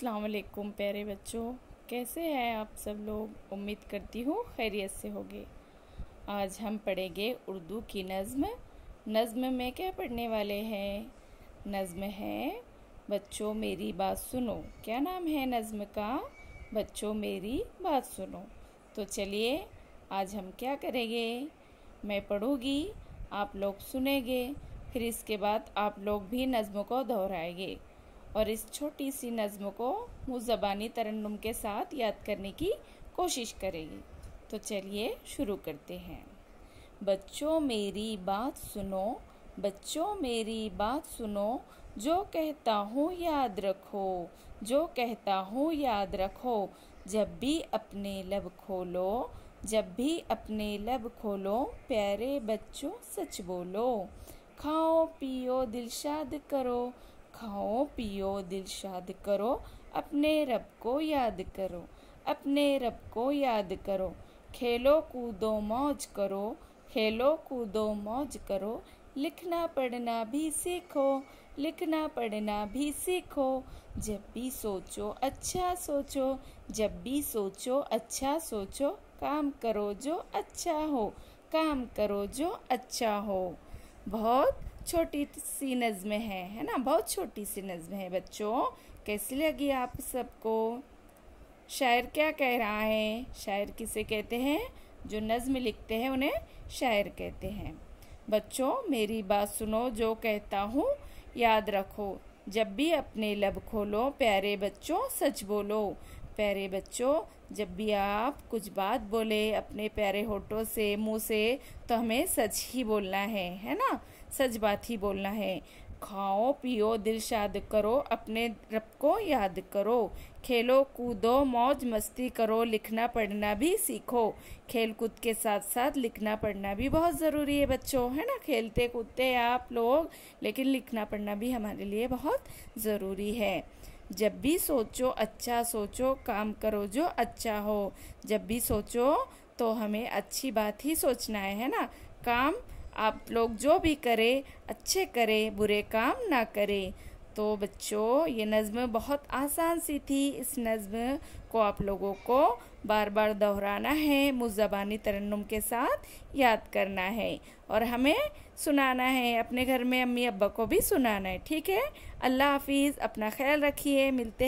अस्सलाम वालेकुम प्यारे बच्चों, कैसे हैं आप सब लोग। उम्मीद करती हूँ खैरियत से होगे। आज हम पढ़ेंगे उर्दू की नज़्म। नज़्म में क्या पढ़ने वाले हैं? नज़्म है बच्चों मेरी बात सुनो। क्या नाम है नज़्म का? बच्चों मेरी बात सुनो। तो चलिए आज हम क्या करेंगे, मैं पढ़ूँगी, आप लोग सुनेंगे, फिर इसके बाद आप लोग भी नज़्म को दोहराएंगे और इस छोटी सी नज़्म को मुज़्ज़बानी तरन्नुम के साथ याद करने की कोशिश करेंगे। तो चलिए शुरू करते हैं। बच्चों मेरी बात सुनो, बच्चों मेरी बात सुनो, जो कहता हूँ याद रखो, जो कहता हूँ याद रखो। जब भी अपने लब खोलो, जब भी अपने लब खोलो, प्यारे बच्चों सच बोलो। खाओ पियो दिलशाद करो, खाओ पियो दिलशाद करो, अपने रब को याद करो, अपने रब को याद करो। खेलो कूदो मौज करो, खेलो कूदो मौज करो, लिखना पढ़ना भी सीखो, लिखना पढ़ना भी सीखो। जब भी सोचो अच्छा सोचो, जब भी सोचो अच्छा सोचो, काम करो जो अच्छा हो, काम करो जो अच्छा हो। बहुत छोटी सी नज़्म है ना, बहुत छोटी सी नज़्म है बच्चों। कैसी लगी आप सबको? शायर क्या कह रहा है? शायर किसे कहते हैं? जो नज़्म लिखते हैं उन्हें शायर कहते हैं। बच्चों मेरी बात सुनो, जो कहता हूँ याद रखो, जब भी अपने लब खोलो, प्यारे बच्चों सच बोलो। प्यारे बच्चों जब भी आप कुछ बात बोले अपने प्यारे होठों से, मुंह से, तो हमें सच ही बोलना है ना, सच बात ही बोलना है। खाओ पियो दिलशाद करो, अपने रब को याद करो। खेलो कूदो मौज मस्ती करो, लिखना पढ़ना भी सीखो। खेल कूद के साथ साथ लिखना पढ़ना भी बहुत ज़रूरी है बच्चों, है ना। खेलते कूदते आप लोग, लेकिन लिखना पढ़ना भी हमारे लिए बहुत ज़रूरी है। जब भी सोचो अच्छा सोचो, काम करो जो अच्छा हो। जब भी सोचो तो हमें अच्छी बात ही सोचना है ना। काम आप लोग जो भी करें अच्छे करें, बुरे काम ना करें। तो बच्चों ये नज़्म बहुत आसान सी थी। इस नज़्म को आप लोगों को बार बार दोहराना है, मुज़्ज़बानी तरन्नुम के साथ याद करना है और हमें सुनाना है, अपने घर में अम्मी अब्बा को भी सुनाना है। ठीक है, अल्लाह हाफिज़, अपना ख्याल रखिए, मिलते